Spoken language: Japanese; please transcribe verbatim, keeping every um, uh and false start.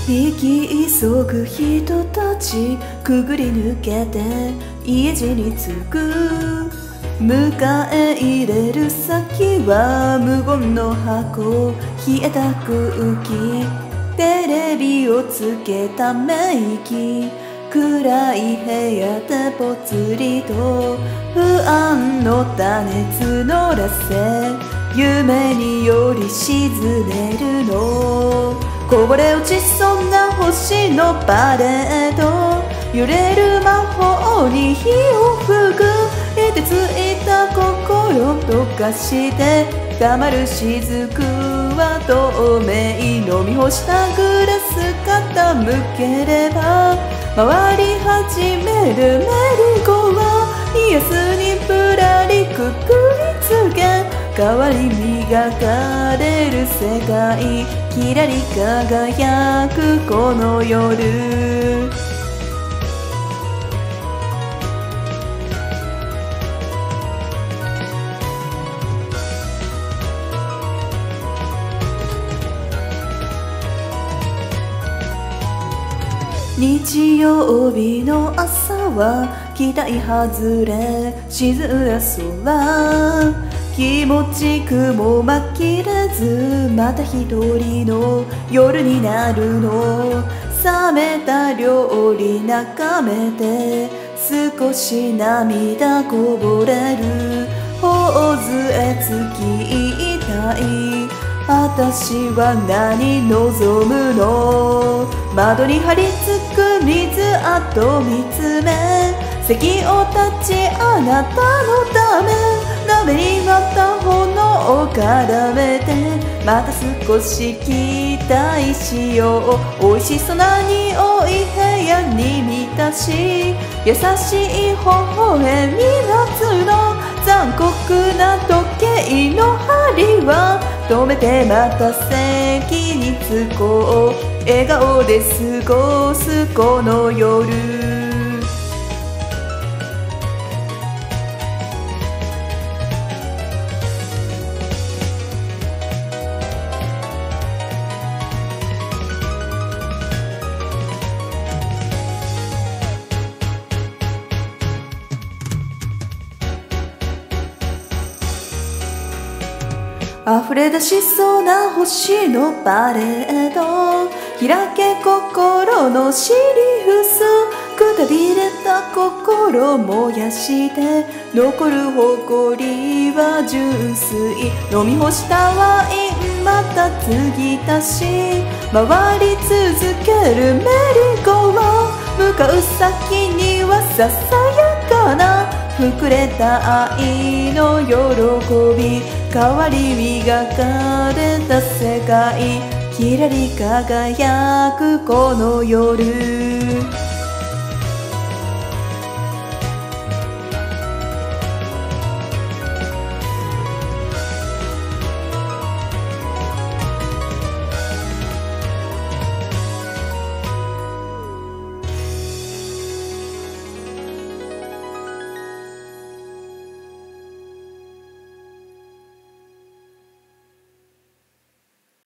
生き急ぐ人たちくぐり抜けて家路に着く。迎え入れる先は無言の箱、冷えた空気、テレビをつけため息、暗い部屋でぽつりと不安の種募らせ、夢により沈めるの。こぼれ落ちそうな星のパレード、揺れる魔法に火を吹く。凍てついた心溶かして溜まる雫は透明、飲み干したグラス傾ければ回り始めるメリーゴーはイエスにぶらりくくりつけ、変わり磨かれる世界、きらり輝くこの夜。日曜日の朝は期待外れ静ら空、気持ち雲紛れずまた一人の夜になるの。冷めた料理眺めて少し涙こぼれる。頬杖つきたい私は何望むの。窓に張り付く水跡見つめ、席を立ちあなたのため、鍋にまた炎を絡めてまた少し期待しよう。美味しそうな匂い部屋に満たし、優しい微笑み夏の残酷な時計の針は止めてまた席に着こう。笑顔で過ごすこの夜。溢れ出しそうな星のパレード、開け心のシリウス、くたびれた心燃やして残る誇りは純粋。飲み干したワインまた継ぎ足し、回り続けるメリーゴーは向かう先にはささやかな膨れた愛の喜び、変わり磨かれた世界、きらり輝くこの夜。